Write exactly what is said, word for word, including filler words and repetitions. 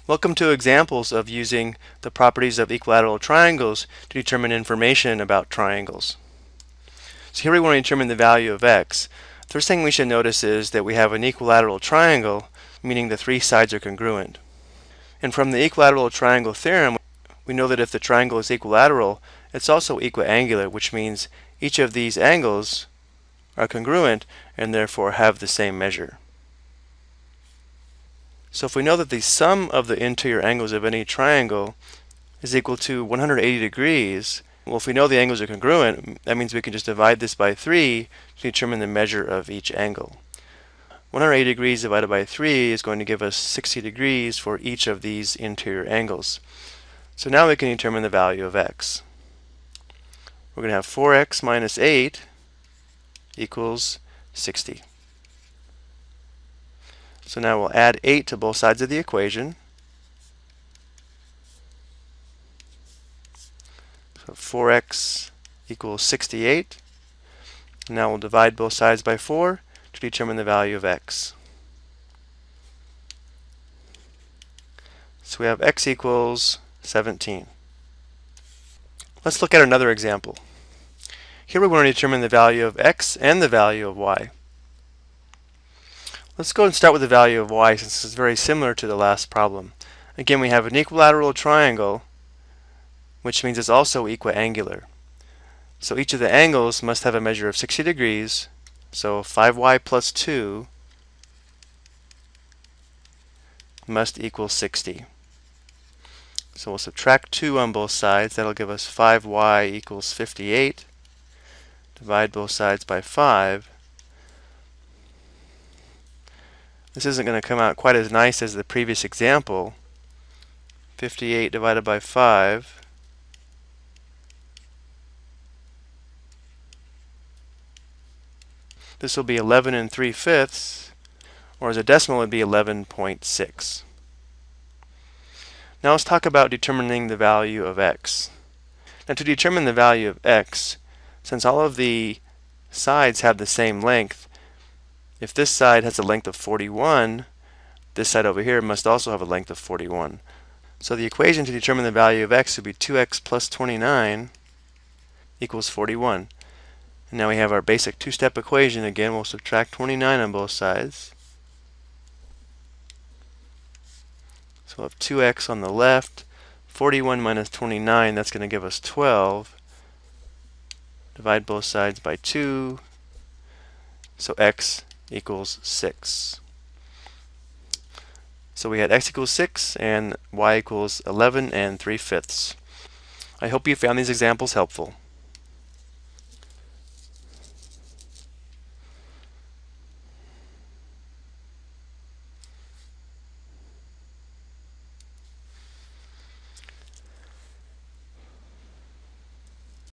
Welcome to examples of using the properties of equilateral triangles to determine information about triangles. So here we want to determine the value of x. The first thing we should notice is that we have an equilateral triangle, meaning the three sides are congruent. And from the equilateral triangle theorem, we know that if the triangle is equilateral, it's also equiangular, which means each of these angles are congruent and therefore have the same measure. So if we know that the sum of the interior angles of any triangle is equal to one hundred eighty degrees, well, if we know the angles are congruent, that means we can just divide this by three to determine the measure of each angle. one hundred eighty degrees divided by three is going to give us sixty degrees for each of these interior angles. So now we can determine the value of x. We're going to have four x minus eight equals sixty. So now we'll add eight to both sides of the equation. So four x equals sixty-eight. Now we'll divide both sides by four to determine the value of x. So we have x equals seventeen. Let's look at another example. Here we want to determine the value of x and the value of y. Let's go and start with the value of y, since it's very similar to the last problem. Again, we have an equilateral triangle, which means it's also equiangular. So each of the angles must have a measure of sixty degrees, so five y plus two must equal sixty. So we'll subtract two on both sides. That'll give us five y equals fifty-eight. Divide both sides by five. This isn't going to come out quite as nice as the previous example. fifty-eight divided by five. This will be eleven and three fifths, or as a decimal it would be eleven point six. Now let's talk about determining the value of x. Now to determine the value of x, since all of the sides have the same length, if this side has a length of forty-one, this side over here must also have a length of forty-one. So the equation to determine the value of x would be two x plus twenty-nine equals forty-one. And now we have our basic two-step equation again. We'll subtract twenty-nine on both sides. So we'll have two x on the left, forty-one minus twenty-nine, that's going to give us twelve. Divide both sides by two, so x equals six. So we had x equals six and y equals eleven and three fifths. I hope you found these examples helpful.